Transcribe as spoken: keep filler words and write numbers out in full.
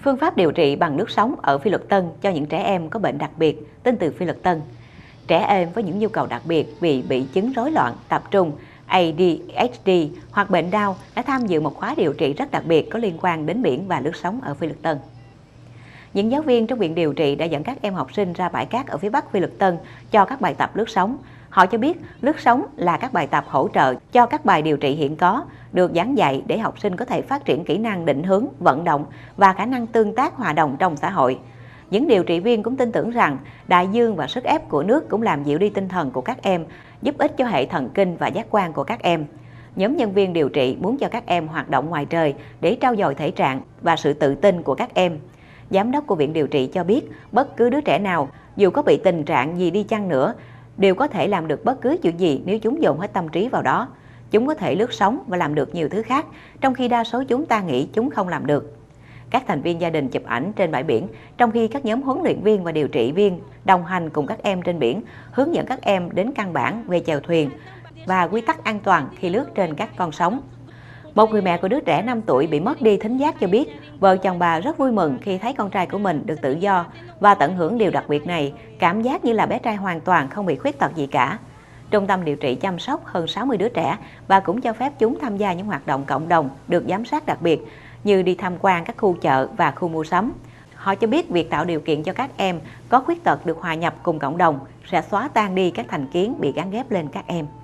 Phương pháp điều trị bằng nước sống ở Phi Luật Tân cho những trẻ em có bệnh đặc biệt, tin từ Phi Luật Tân. Trẻ em với những nhu cầu đặc biệt vì bị chứng rối loạn tập trung A D H D hoặc bệnh đau đã tham dự một khóa điều trị rất đặc biệt có liên quan đến biển và nước sống ở Phi Luật Tân. Những giáo viên trong viện điều trị đã dẫn các em học sinh ra bãi cát ở phía bắc Phi Luật Tân cho các bài tập lướt sóng. Họ cho biết lướt sóng là các bài tập hỗ trợ cho các bài điều trị hiện có, được giảng dạy để học sinh có thể phát triển kỹ năng định hướng, vận động và khả năng tương tác hòa đồng trong xã hội. Những điều trị viên cũng tin tưởng rằng đại dương và sức ép của nước cũng làm dịu đi tinh thần của các em, giúp ích cho hệ thần kinh và giác quan của các em. Nhóm nhân viên điều trị muốn cho các em hoạt động ngoài trời để trau dồi thể trạng và sự tự tin của các em. Giám đốc của viện điều trị cho biết bất cứ đứa trẻ nào, dù có bị tình trạng gì đi chăng nữa, đều có thể làm được bất cứ chuyện gì nếu chúng dồn hết tâm trí vào đó. Chúng có thể lướt sóng và làm được nhiều thứ khác, trong khi đa số chúng ta nghĩ chúng không làm được. Các thành viên gia đình chụp ảnh trên bãi biển, trong khi các nhóm huấn luyện viên và điều trị viên đồng hành cùng các em trên biển, hướng dẫn các em đến căn bản về chèo thuyền và quy tắc an toàn khi lướt trên các con sóng. Một người mẹ của đứa trẻ năm tuổi bị mất đi thính giác cho biết, vợ chồng bà rất vui mừng khi thấy con trai của mình được tự do và tận hưởng điều đặc biệt này, cảm giác như là bé trai hoàn toàn không bị khuyết tật gì cả. Trung tâm điều trị chăm sóc hơn sáu mươi đứa trẻ và cũng cho phép chúng tham gia những hoạt động cộng đồng được giám sát đặc biệt, như đi tham quan các khu chợ và khu mua sắm. Họ cho biết việc tạo điều kiện cho các em có khuyết tật được hòa nhập cùng cộng đồng sẽ xóa tan đi các thành kiến bị gắn ghép lên các em.